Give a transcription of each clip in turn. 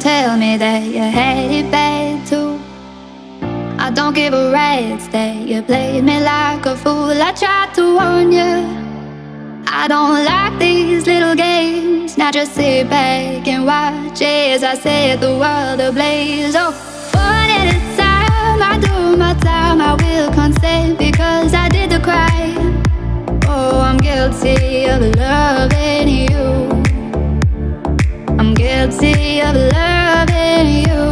tell me that you had it bad too. I don't give a rat's that you played me like a fool. I tried to warn you, I don't like these little games. Now just sit back and watch as I set the world ablaze. Oh, one at a time, I do my time. I will consent because I did the crime. Oh, I'm guilty of loving you. I'm guilty of loving you.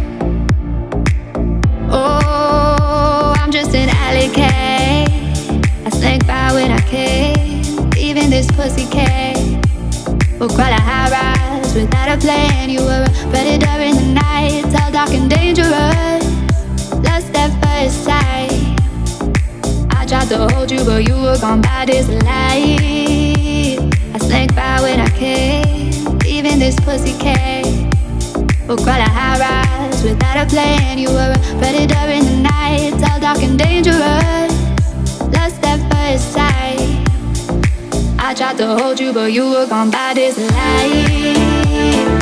Oh, I'm just an alley cat. I slink by when I can. Even this pussy cat will crawl a high rise without a plan. You were a predator in the night, all dark and dangerous. Lost at first sight. I tried to hold you, but you were gone by this light. I slink by when I can. Even this pussy cat will crawl a high rise without a plan. You were a predator in the night, all dark and dangerous. Lost at first sight. I tried to hold you, but you were gone by this light.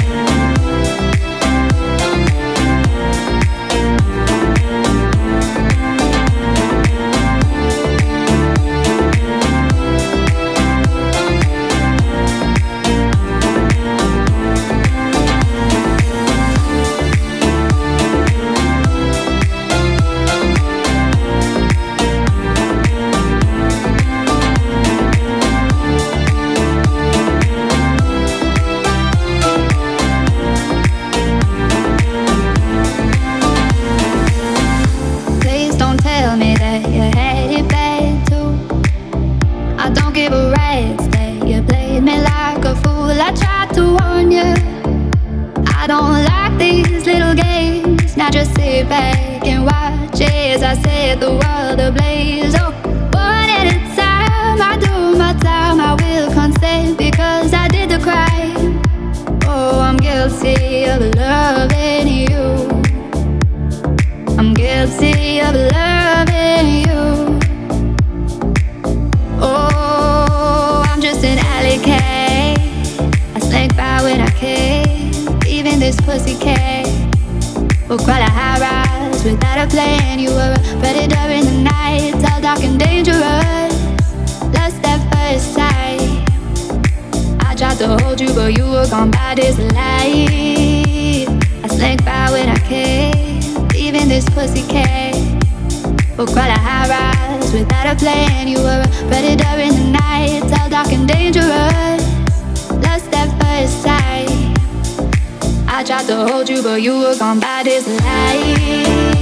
Now just sit back and watch as I set the world ablaze. Oh, one at a time, I do my time. I will consent because I did the crime. Oh, I'm guilty of loving you. I'm guilty of loving you. Oh, I'm just an alley cat. I slink by when I can. Even this pussy cat will crawl a high rise without a plan. You were a predator in the night, all dark and dangerous. Lost at first sight. I tried to hold you, but you were gone by this light. I slink by when I can. Even this pussy cat will crawl a high rise without a plan. You were a predator in the night, all dark and dangerous. Lost at first sight. I tried to hold you, but you were gone by this light.